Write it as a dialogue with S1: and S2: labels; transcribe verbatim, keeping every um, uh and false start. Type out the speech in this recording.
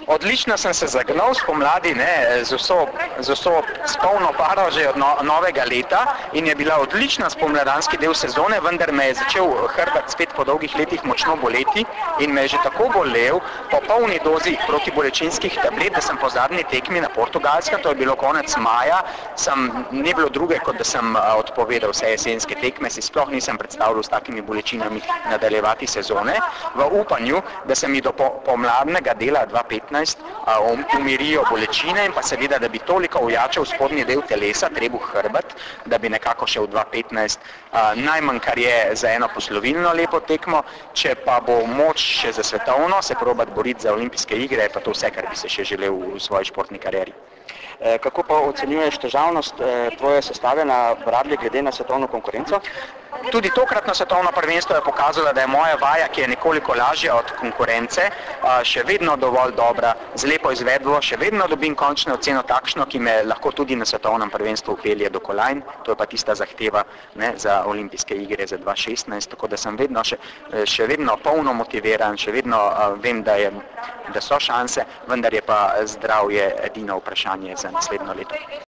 S1: Odlično sem se zagnal spomladi, ne, z vso, z vso spolno paro že od no, novega leta in je bila odlična spomladanski del sezone, vendar me je začel hrbet spet po dolgih letih močno boleti in me je že tako bolel po polni dozi protibolečinskih tablet, da sem po zadnji tekmi na Portugalskem, to je bilo konec maja, sem, ni bilo druge, kot da sem odpovedal vse jesenske tekme, si sploh nisem predstavljal s takimi bolečinami nadaljevati sezone, v upanju, da se mi do pomladnega dela dva petnajst umirijo bolečine in pa seveda, da bi toliko ujačal spodnji del telesa, trebuh hrbet, da bi nekako še v dva petnajst najmanj, kar je za eno poslovilno lepo tekmo, če pa bo moč še za svetovno se probati boriti za olimpijske igre, je pa to vse, kar bi se še želel v svoji športni karieri.
S2: Kako pa ocenjuješ težavnost tvoje sestave na Bradley glede na svetovno konkurenco?
S1: Tudi tokratno svetovno prvenstvo je pokazalo, da je moja vaja, ki je nekoliko lažja od konkurence, še vedno dovolj dobra, z lepo izvedbo, še vedno dobim končno oceno takšno, ki me lahko tudi na svetovnem prvenstvu upelje do kolajn, to je pa tista zahteva, ne, za olimpijske igre za dva šestnajst, tako da sem vedno še, še vedno polno motiviran, še vedno vem, da, je, da so šanse, vendar je pa zdravje edino vprašanje za naslednjo leto.